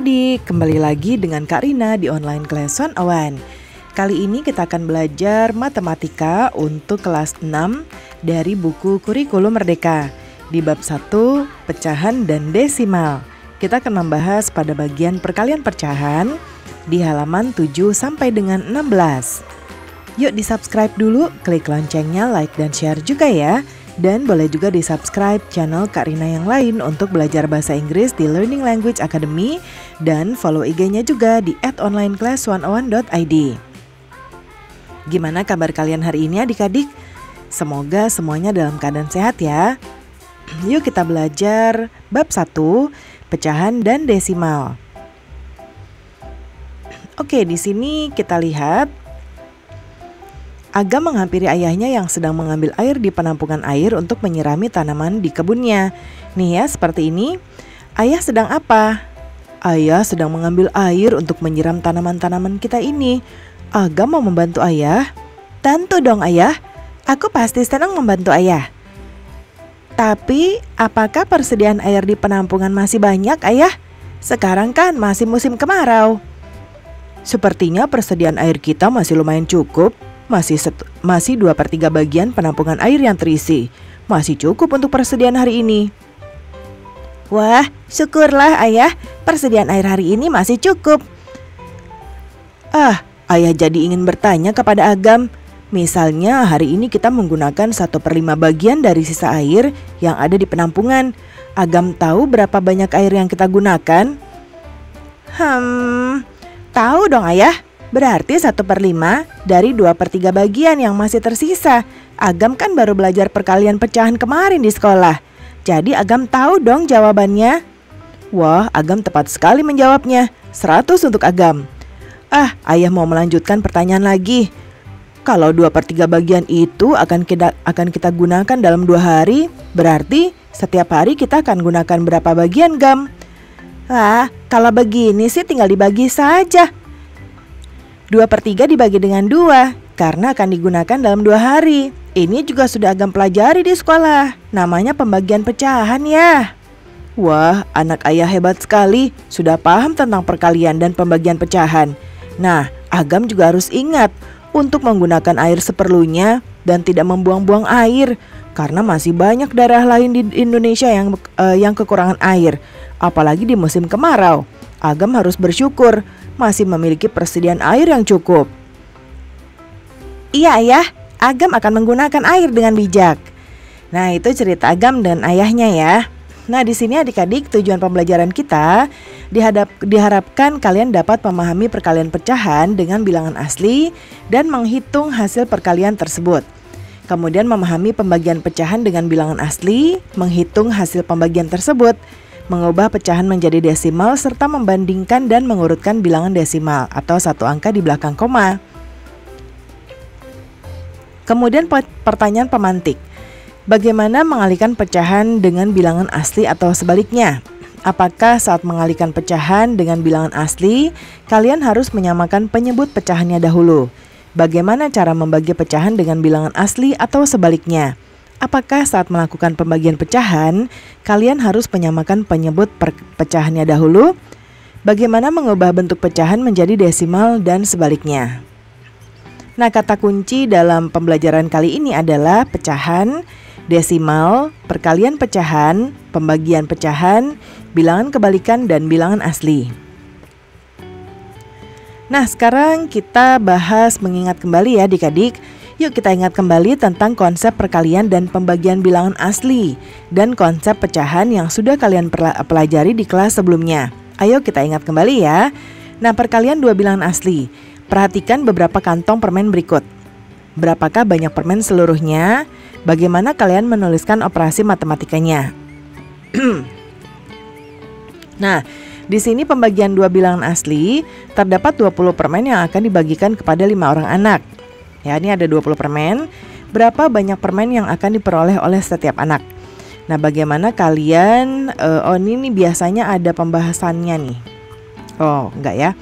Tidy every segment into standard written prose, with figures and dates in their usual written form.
Kembali lagi dengan Kak Rina di online class 101. Kali ini kita akan belajar matematika untuk kelas 6 dari buku Kurikulum Merdeka di bab 1 pecahan dan desimal. Kita akan membahas pada bagian perkalian pecahan di halaman 7 sampai dengan 16. Yuk di-subscribe dulu, klik loncengnya, like dan share juga ya. Dan boleh juga di-subscribe channel Kak Rina yang lain untuk belajar bahasa Inggris di Learning Language Academy dan follow IG-nya juga di @onlineclass101.id. Gimana kabar kalian hari ini adik-adik? Semoga semuanya dalam keadaan sehat ya. Yuk kita belajar bab 1, pecahan dan desimal. Oke, di sini kita lihat Agam menghampiri ayahnya yang sedang mengambil air di penampungan air untuk menyirami tanaman di kebunnya. Nih ya, seperti ini. Ayah sedang apa? Ayah sedang mengambil air untuk menyiram tanaman-tanaman kita ini. Agam mau membantu ayah? Tentu dong ayah, aku pasti senang membantu ayah. Tapi, apakah persediaan air di penampungan masih banyak ayah? Sekarang kan masih musim kemarau. Sepertinya persediaan air kita masih lumayan cukup. Masih 2/3 bagian penampungan air yang terisi. Masih cukup untuk persediaan hari ini. Wah, syukurlah ayah, persediaan air hari ini masih cukup. Ayah jadi ingin bertanya kepada Agam. Misalnya hari ini kita menggunakan 1/5 bagian dari sisa air yang ada di penampungan. Agam tahu berapa banyak air yang kita gunakan? Tahu dong ayah. Berarti 1/5 dari 2/3 bagian yang masih tersisa. Agam kan baru belajar perkalian pecahan kemarin di sekolah. Jadi Agam tahu dong jawabannya. Wah, Agam tepat sekali menjawabnya. 100 untuk Agam. Ayah mau melanjutkan pertanyaan lagi. Kalau 2/3 bagian itu akan kita gunakan dalam 2 hari, berarti setiap hari kita akan gunakan berapa bagian, Gam? Kalau begini sih tinggal dibagi saja. 2/3 dibagi dengan 2 karena akan digunakan dalam 2 hari. Ini juga sudah Agam pelajari di sekolah. Namanya pembagian pecahan ya. Wah, anak ayah hebat sekali. Sudah paham tentang perkalian dan pembagian pecahan. Nah, Agam juga harus ingat untuk menggunakan air seperlunya dan tidak membuang-buang air. Karena masih banyak daerah lain di Indonesia yang kekurangan air. Apalagi di musim kemarau. Agam harus bersyukur masih memiliki persediaan air yang cukup. Iya ayah, Agam akan menggunakan air dengan bijak. Nah, itu cerita Agam dan ayahnya ya. Nah, di sini adik-adik tujuan pembelajaran kita diharapkan kalian dapat memahami perkalian pecahan dengan bilangan asli dan menghitung hasil perkalian tersebut. Kemudian memahami pembagian pecahan dengan bilangan asli, menghitung hasil pembagian tersebut, mengubah pecahan menjadi desimal serta membandingkan dan mengurutkan bilangan desimal atau satu angka di belakang koma. Kemudian pertanyaan pemantik. Bagaimana mengalihkan pecahan dengan bilangan asli atau sebaliknya? Apakah saat mengalihkan pecahan dengan bilangan asli, kalian harus menyamakan penyebut pecahannya dahulu? Bagaimana cara membagi pecahan dengan bilangan asli atau sebaliknya? Apakah saat melakukan pembagian pecahan, kalian harus menyamakan penyebut pecahannya dahulu? Bagaimana mengubah bentuk pecahan menjadi desimal dan sebaliknya? Nah, kata kunci dalam pembelajaran kali ini adalah pecahan, desimal, perkalian pecahan, pembagian pecahan, bilangan kebalikan, dan bilangan asli. Nah, sekarang kita bahas mengingat kembali ya adik-adik. Yuk kita ingat kembali tentang konsep perkalian dan pembagian bilangan asli dan konsep pecahan yang sudah kalian pelajari di kelas sebelumnya. Ayo kita ingat kembali ya. Nah, perkalian 2 bilangan asli. Perhatikan beberapa kantong permen berikut. Berapakah banyak permen seluruhnya? Bagaimana kalian menuliskan operasi matematikanya? Nah, di sini pembagian 2 bilangan asli terdapat 20 permen yang akan dibagikan kepada 5 orang anak. Ya, ini ada 20 permen. Berapa banyak permen yang akan diperoleh oleh setiap anak? Nah, bagaimana kalian ini biasanya ada pembahasannya nih. Oh, enggak ya.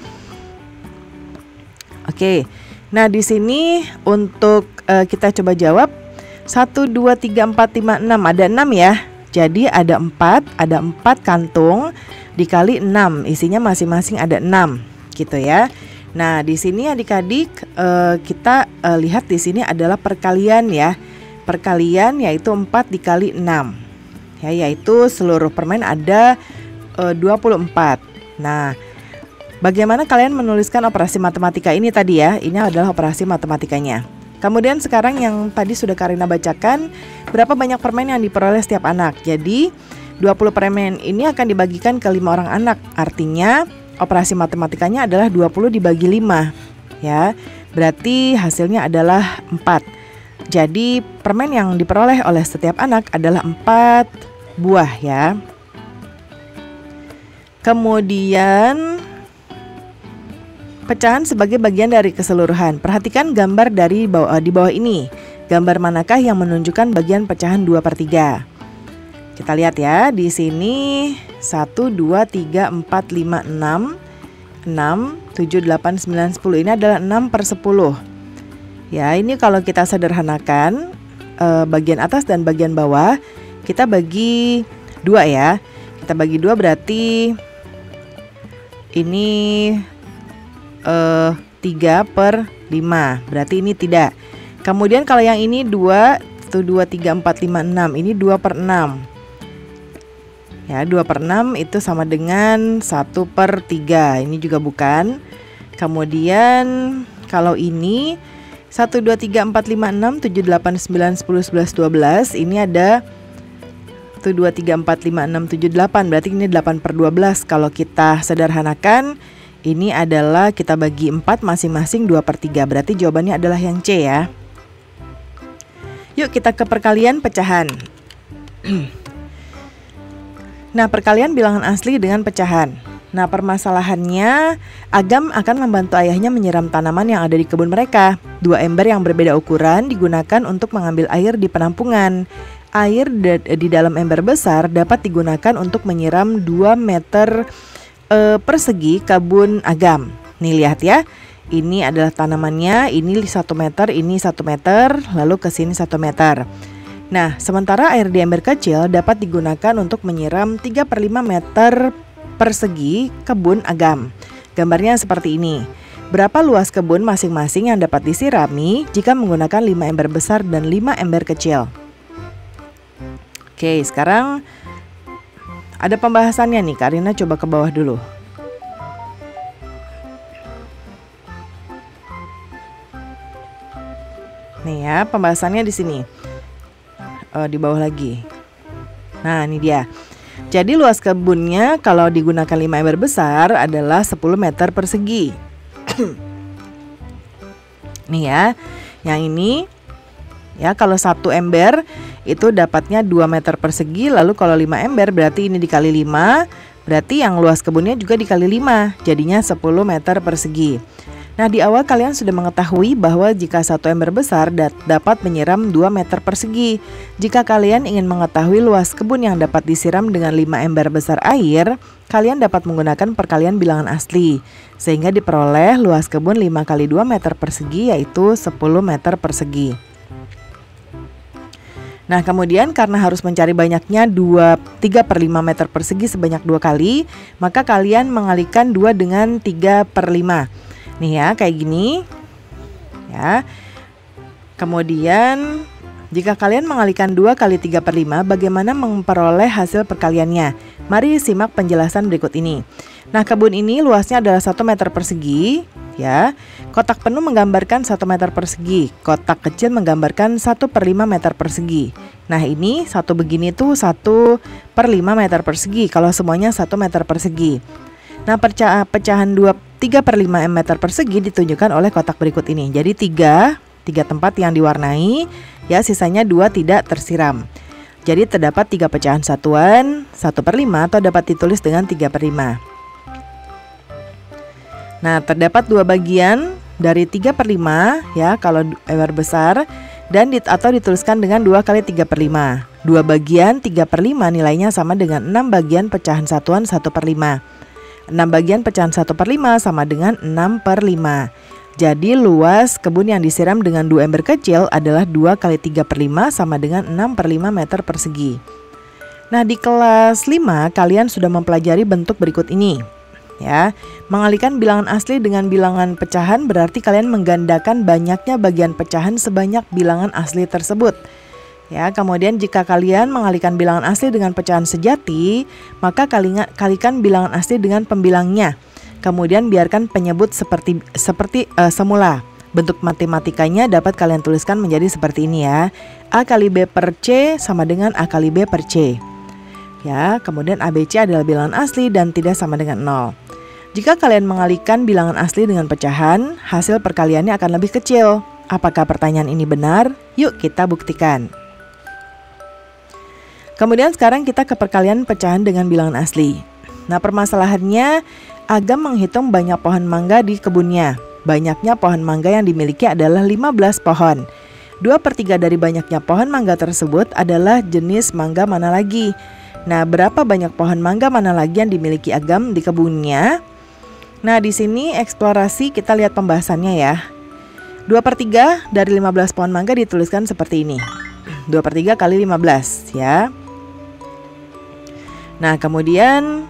Oke. Nah, di sini untuk kita coba jawab 1 2 3 4 5 6 ada 6 ya. Jadi ada 4 kantung dikali 6, isinya masing-masing ada 6 gitu ya. Nah, di sini adik-adik kita lihat di sini adalah perkalian ya. Perkalian yaitu 4 dikali 6. Ya, yaitu seluruh permen ada 24. Nah, bagaimana kalian menuliskan operasi matematika ini tadi ya? Ini adalah operasi matematikanya. Kemudian sekarang yang tadi sudah Karina bacakan, berapa banyak permen yang diperoleh setiap anak. Jadi 20 permen ini akan dibagikan ke 5 orang anak. Artinya operasi matematikanya adalah 20 dibagi 5 ya. Berarti hasilnya adalah 4. Jadi permen yang diperoleh oleh setiap anak adalah 4 buah ya. Kemudian pecahan sebagai bagian dari keseluruhan. Perhatikan gambar di bawah ini. Gambar manakah yang menunjukkan bagian pecahan 2/3? Kita lihat ya, di sini 1, 2, 3, 4, 5, 6, 7, 8, 9, 10. Ini adalah 6/10. Ya, ini kalau kita sederhanakan bagian atas dan bagian bawah, kita bagi 2 ya. Kita bagi 2 berarti ini 3/5. Berarti ini tidak. Kemudian kalau yang ini 2, 1, 2, 3, 4, 5, 6. Ini 2/6. Ya, 2/6 itu sama dengan 1/3. Ini juga bukan. Kemudian kalau ini 1, 2, 3, 4, 5, 6, 7, 8, 9, 10, 11, 12. Ini ada 1, 2, 3, 4, 5, 6, 7, 8. Berarti ini 8/12. Kalau kita sederhanakan, ini adalah kita bagi 4 masing-masing 2/3. Berarti jawabannya adalah yang C ya. Yuk kita ke perkalian pecahan. Nah, perkalian bilangan asli dengan pecahan. Nah, permasalahannya Agam akan membantu ayahnya menyiram tanaman yang ada di kebun mereka. 2 ember yang berbeda ukuran digunakan untuk mengambil air di penampungan. Air di dalam ember besar dapat digunakan untuk menyiram 2 meter persegi kebun Agam. Nih lihat ya. Ini adalah tanamannya, ini 1 meter, ini 1 meter, lalu ke sini 1 meter. Nah, sementara air di ember kecil dapat digunakan untuk menyiram 3/5 meter persegi kebun Agam. Gambarnya seperti ini. Berapa luas kebun masing-masing yang dapat disirami jika menggunakan 5 ember besar dan 5 ember kecil? Oke, sekarang ada pembahasannya nih. Karina coba ke bawah dulu. Nih ya, pembahasannya di sini. Di bawah lagi. Nah, ini dia. Jadi luas kebunnya kalau digunakan 5 ember besar adalah 10 meter persegi. Nih ya. Yang ini ya, kalau 1 ember itu dapatnya 2 meter persegi. Lalu kalau 5 ember berarti ini dikali 5. Berarti yang luas kebunnya juga dikali 5. Jadinya 10 meter persegi. Nah, di awal kalian sudah mengetahui bahwa jika 1 ember besar dapat menyiram 2 meter persegi. Jika kalian ingin mengetahui luas kebun yang dapat disiram dengan 5 ember besar air, kalian dapat menggunakan perkalian bilangan asli. Sehingga diperoleh luas kebun 5 kali 2 meter persegi yaitu 10 meter persegi. Nah, kemudian karena harus mencari banyaknya 3/5 meter persegi sebanyak 2 kali, maka kalian mengalikan 2 dengan 3/5. Nih ya, kayak gini ya. Kemudian jika kalian mengalikan 2 kali 3/5, bagaimana memperoleh hasil perkaliannya? Mari simak penjelasan berikut ini. Nah, kebun ini luasnya adalah 1 meter persegi ya. Kotak penuh menggambarkan 1 meter persegi. Kotak kecil menggambarkan 1/5 meter persegi. Nah, ini satu begini tuh 1/5 meter persegi kalau semuanya 1 meter persegi. Nah, pecahan 3/5 meter persegi ditunjukkan oleh kotak berikut ini. Jadi 3 tempat yang diwarnai, ya, sisanya 2 tidak tersiram. Jadi terdapat 3 pecahan satuan 1/5 atau dapat ditulis dengan 3/5. Nah, terdapat 2 bagian dari 3/5 ya kalau ember besar dan atau dituliskan dengan 2 kali 3/5. 2 bagian 3/5 nilainya sama dengan 6 bagian pecahan satuan 1/5. 6 bagian pecahan 1/5 sama dengan 6/5. Jadi luas kebun yang disiram dengan 2 ember kecil adalah 2 kali 3/5 sama dengan 6/5 meter persegi. Nah, di kelas 5 kalian sudah mempelajari bentuk berikut ini. Ya, mengalihkan bilangan asli dengan bilangan pecahan berarti kalian menggandakan banyaknya bagian pecahan sebanyak bilangan asli tersebut. Ya, kemudian jika kalian mengalihkan bilangan asli dengan pecahan sejati, maka kalikan bilangan asli dengan pembilangnya. Kemudian biarkan penyebut seperti semula. Bentuk matematikanya dapat kalian tuliskan menjadi seperti ini ya. A kali B per C sama dengan A kali B per C. Ya, kemudian ABC adalah bilangan asli dan tidak sama dengan 0. Jika kalian mengalihkan bilangan asli dengan pecahan, hasil perkaliannya akan lebih kecil. Apakah pertanyaan ini benar? Yuk kita buktikan. Kemudian sekarang kita ke perkalian pecahan dengan bilangan asli. Nah, permasalahannya Agam menghitung banyak pohon mangga di kebunnya. Banyaknya pohon mangga yang dimiliki adalah 15 pohon. 2/3 dari banyaknya pohon mangga tersebut adalah jenis mangga mana lagi? Nah, berapa banyak pohon mangga mana lagi yang dimiliki Agam di kebunnya? Nah, di sini eksplorasi kita lihat pembahasannya ya. 2/3 dari 15 pohon mangga dituliskan seperti ini. 2/3 kali 15 ya. Nah, kemudian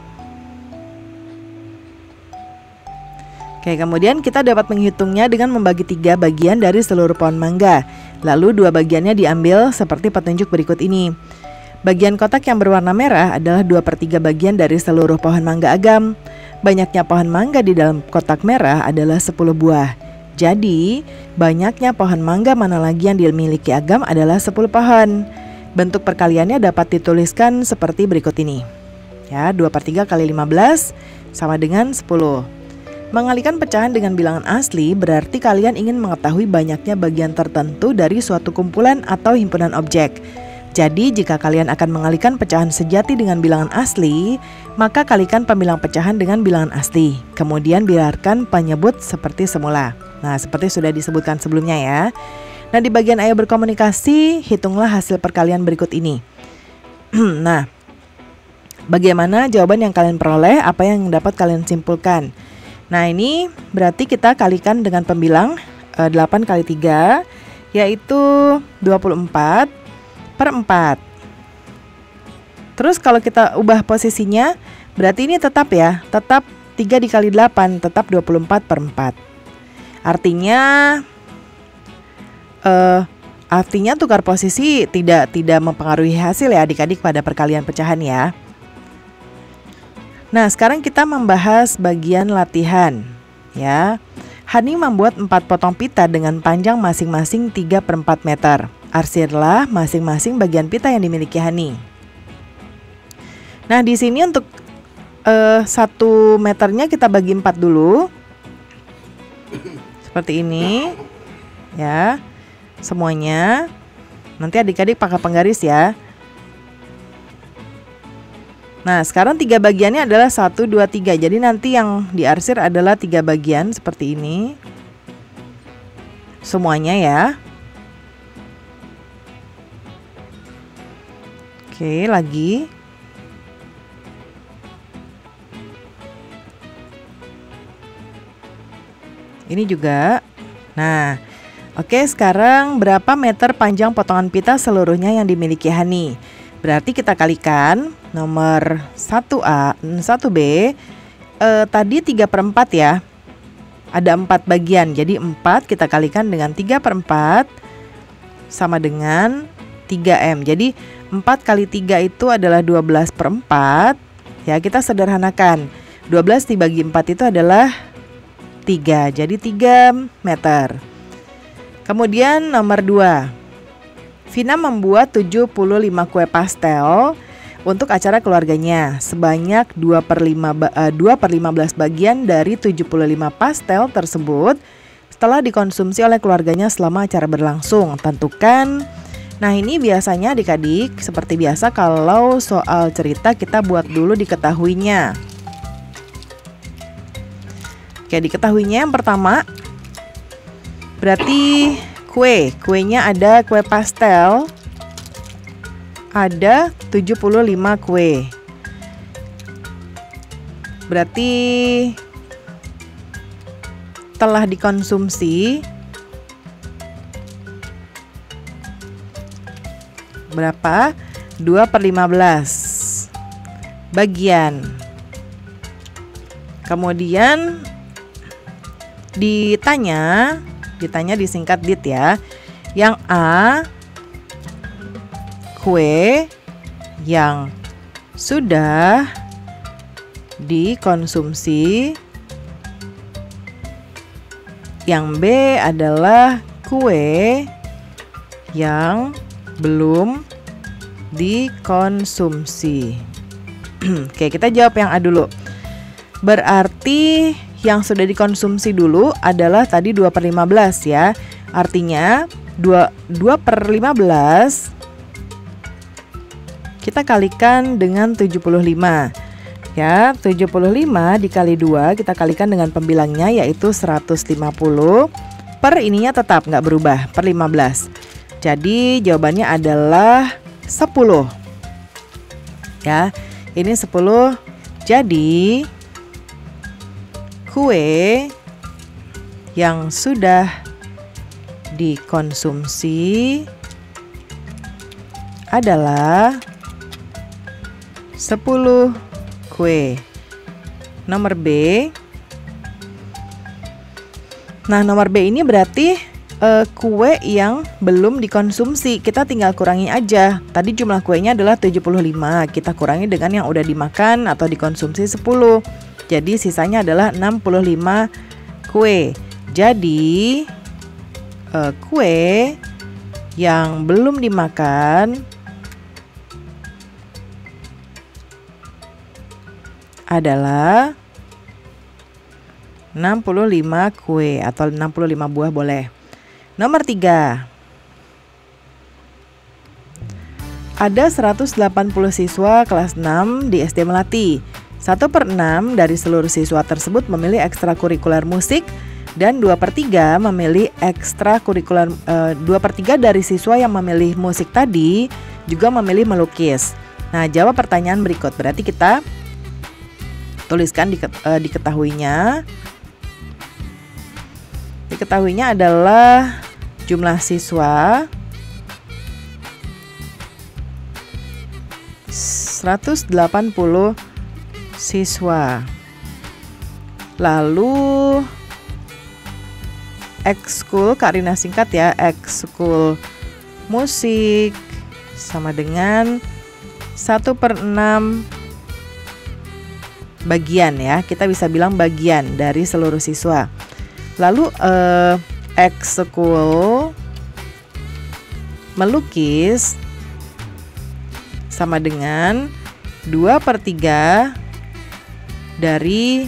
kita dapat menghitungnya dengan membagi 3 bagian dari seluruh pohon mangga. Lalu 2 bagiannya diambil seperti petunjuk berikut ini. Bagian kotak yang berwarna merah adalah 2/3 bagian dari seluruh pohon mangga Agam. Banyaknya pohon mangga di dalam kotak merah adalah 10 buah. Jadi, banyaknya pohon mangga mana lagi yang dimiliki Agam adalah 10 pohon. Bentuk perkaliannya dapat dituliskan seperti berikut ini. Ya, 2/3 kali 15 sama dengan 10. Mengalihkan pecahan dengan bilangan asli berarti kalian ingin mengetahui banyaknya bagian tertentu dari suatu kumpulan atau himpunan objek. Jadi jika kalian akan mengalihkan pecahan sejati dengan bilangan asli, maka kalikan pembilang pecahan dengan bilangan asli. Kemudian biarkan penyebut seperti semula. Nah, seperti sudah disebutkan sebelumnya ya. Nah, di bagian ayo berkomunikasi, hitunglah hasil perkalian berikut ini. Nah, bagaimana jawaban yang kalian peroleh, apa yang dapat kalian simpulkan? Nah, ini berarti kita kalikan dengan pembilang 8 kali 3, yaitu 24/4. Terus kalau kita ubah posisinya, berarti ini tetap ya, tetap 3 dikali 8, tetap 24/4. Artinya tukar posisi tidak mempengaruhi hasil ya adik-adik pada perkalian pecahan ya. Nah, sekarang kita membahas bagian latihan ya. Hani membuat 4 potong pita dengan panjang masing-masing 3/4 meter. Arsirlah masing-masing bagian pita yang dimiliki Hani. Nah, di sini untuk 1 meternya kita bagi 4 dulu. Seperti ini. Ya. Semuanya. Nanti adik-adik pakai penggaris ya. Nah, sekarang 3 bagiannya adalah 1, 2, 3. Jadi nanti yang diarsir adalah 3 bagian seperti ini. Semuanya ya. Oke, lagi. Ini juga. Nah, oke, sekarang berapa meter panjang potongan pita seluruhnya yang dimiliki Hani? Berarti kita kalikan nomor 1A, 1B, tadi 3/4 ya. Ada 4 bagian, jadi 4 kita kalikan dengan 3/4 sama dengan 3M. Jadi 4 kali 3 itu adalah 12/4. Ya, kita sederhanakan. 12 dibagi 4 itu adalah 3, jadi 3 meter. Kemudian nomor 2. Vina membuat 75 kue pastel untuk acara keluarganya. Sebanyak 2/15 bagian dari 75 pastel tersebut setelah dikonsumsi oleh keluarganya selama acara berlangsung. Tentukan. Nah, ini biasanya adik-adik seperti biasa kalau soal cerita kita buat dulu diketahuinya. Oke, diketahuinya yang pertama berarti kuenya ada kue pastel, ada 75 kue. Berarti telah dikonsumsi berapa? 2/15. bagian. Kemudian ditanya disingkat DIT ya. Yang A, kue yang sudah dikonsumsi. Yang B adalah kue yang belum dikonsumsi. Oke, kita jawab yang A dulu. Berarti yang sudah dikonsumsi dulu adalah tadi 2/15 ya. Artinya 2/15 kita kalikan dengan 75. Ya, 75 dikali 2 kita kalikan dengan pembilangnya yaitu 150. Per ininya tetap nggak berubah, per 15. Jadi jawabannya adalah 10. Ya, ini 10. Jadi kue yang sudah dikonsumsi adalah 10 kue. Nomor B. Nah, nomor B ini berarti kue yang belum dikonsumsi. Kita tinggal kurangi aja. Tadi jumlah kuenya adalah 75. Kita kurangi dengan yang udah dimakan atau dikonsumsi 10. Jadi sisanya adalah 65 kue. Jadi kue yang belum dimakan adalah 65 kue atau 65 buah boleh. Nomor 3. Ada 180 siswa kelas 6 di SD Melati. 1/6 dari seluruh siswa tersebut memilih ekstrakurikuler musik dan 2/3 memilih ekstrakurikuler. 2/3 dari siswa yang memilih musik tadi juga memilih melukis. Nah, jawab pertanyaan berikut. Berarti kita tuliskan diketahuinya. Diketahuinya adalah jumlah siswa 180 siswa. Lalu ekskul, Kak Rina singkat ya, ekskul musik sama dengan 1/6 bagian ya. Kita bisa bilang bagian dari seluruh siswa. Lalu ekskul melukis sama dengan 2/3 dari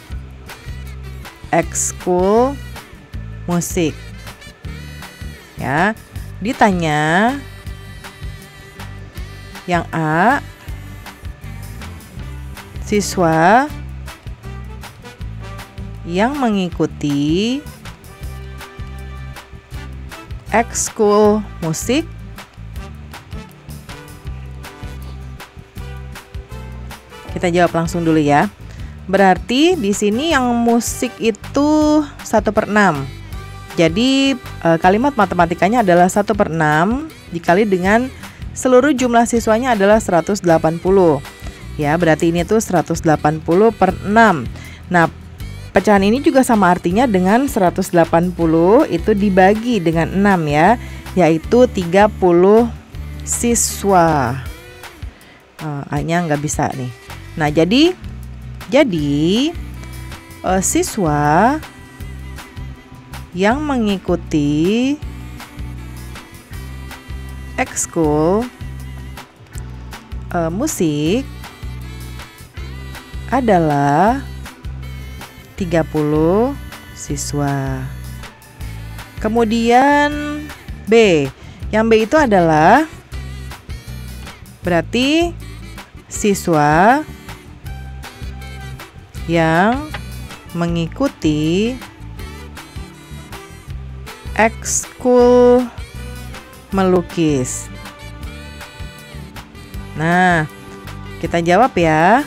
ekskul musik. Ya, ditanya yang A, siswa yang mengikuti ekskul musik kita jawab langsung dulu ya. Berarti di sini yang musik itu 1/6. Jadi kalimat matematikanya adalah 1/6 dikali dengan seluruh jumlah siswanya adalah 180. Ya, berarti ini tuh 180/6. Nah, pecahan ini juga sama artinya dengan 180 itu dibagi dengan 6 ya, yaitu 30 siswa. A-nya nggak bisa nih. Nah, jadi siswa yang mengikuti ekskul musik adalah 30 siswa. Kemudian B. Yang B itu adalah berarti siswa yang mengikuti ekskul melukis. Nah, kita jawab ya.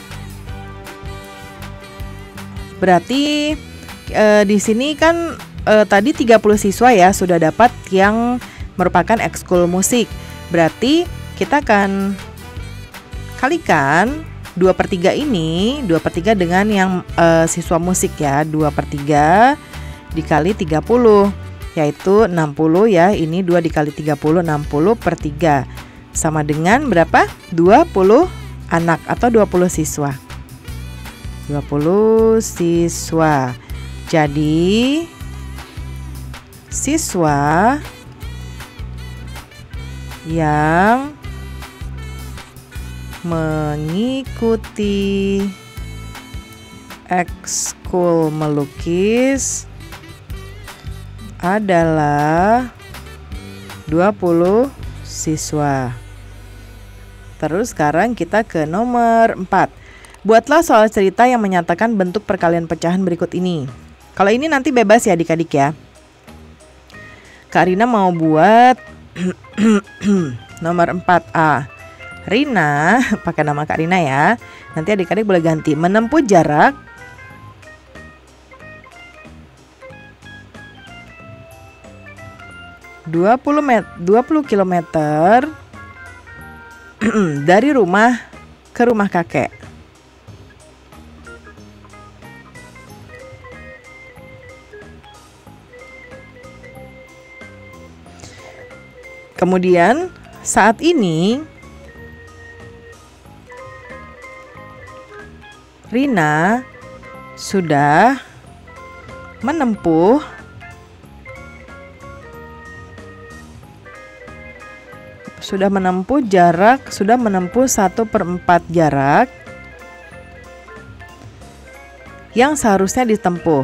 Berarti di sini kan tadi 30 siswa ya sudah dapat yang merupakan ekskul musik. Berarti kita akan kalikan 2/3 ini 2/3 dengan yang siswa musik ya. 2/3 dikali 30 yaitu 60 ya. Ini 2 dikali 30 60/3 sama dengan berapa? 20 anak atau 20 siswa. 20 siswa. Jadi siswa yang mengikuti ekskul melukis adalah 20 siswa. Terus sekarang kita ke nomor 4. Buatlah soal cerita yang menyatakan bentuk perkalian pecahan berikut ini. Kalau ini nanti bebas ya adik-adik ya. Kak Rina mau buat nomor 4A. Rina, pakai nama Kak Rina ya. Nanti adik-adik boleh ganti. Menempuh jarak 20 km dari rumah ke rumah kakek. Kemudian saat ini Rina sudah menempuh 1/4 jarak yang seharusnya ditempuh.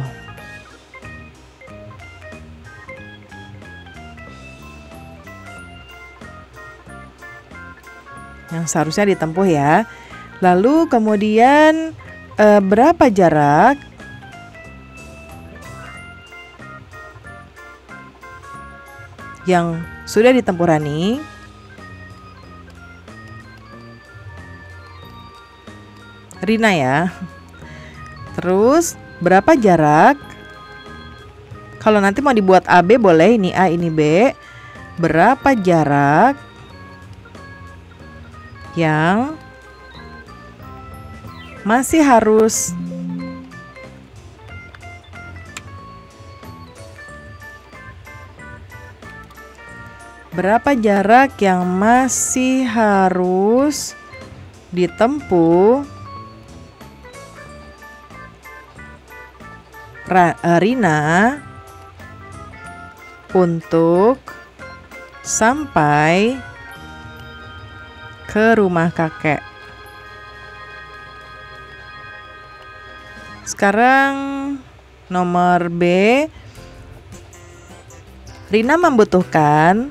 Ya. Lalu kemudian berapa jarak yang sudah ditempuh Rani? Rina ya. Terus berapa jarak? Kalau nanti mau dibuat AB boleh, ini A ini B. Berapa jarak yang masih harus ditempuh Rina untuk sampai ke rumah kakek. Sekarang nomor B. Rina membutuhkan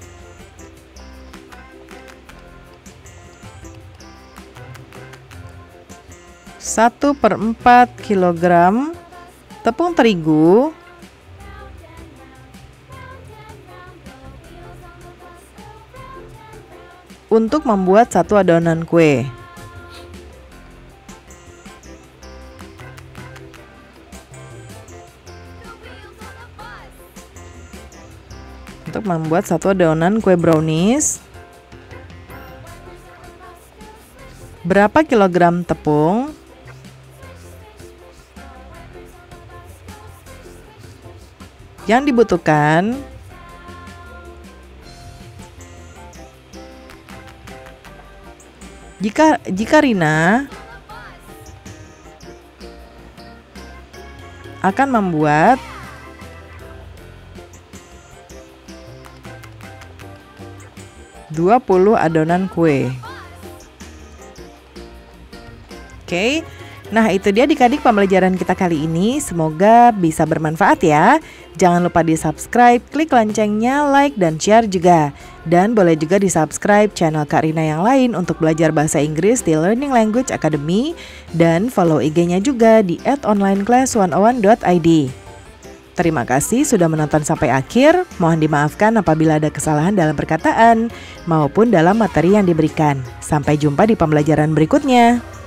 1/4 kilogram tepung terigu untuk membuat 1 adonan kue. Untuk membuat 1 adonan kue brownies, berapa kilogram tepung yang dibutuhkan jika Rina akan membuat 20 adonan kue. Oke. Nah, itu dia adik-adik pembelajaran kita kali ini. Semoga bisa bermanfaat ya. Jangan lupa di-subscribe, klik loncengnya, like, dan share juga. Dan boleh juga di-subscribe channel Kak Rina yang lain untuk belajar bahasa Inggris di Learning Language Academy. Dan follow IG-nya juga di @onlineclass101.id. Terima kasih sudah menonton sampai akhir. Mohon dimaafkan apabila ada kesalahan dalam perkataan maupun dalam materi yang diberikan. Sampai jumpa di pembelajaran berikutnya.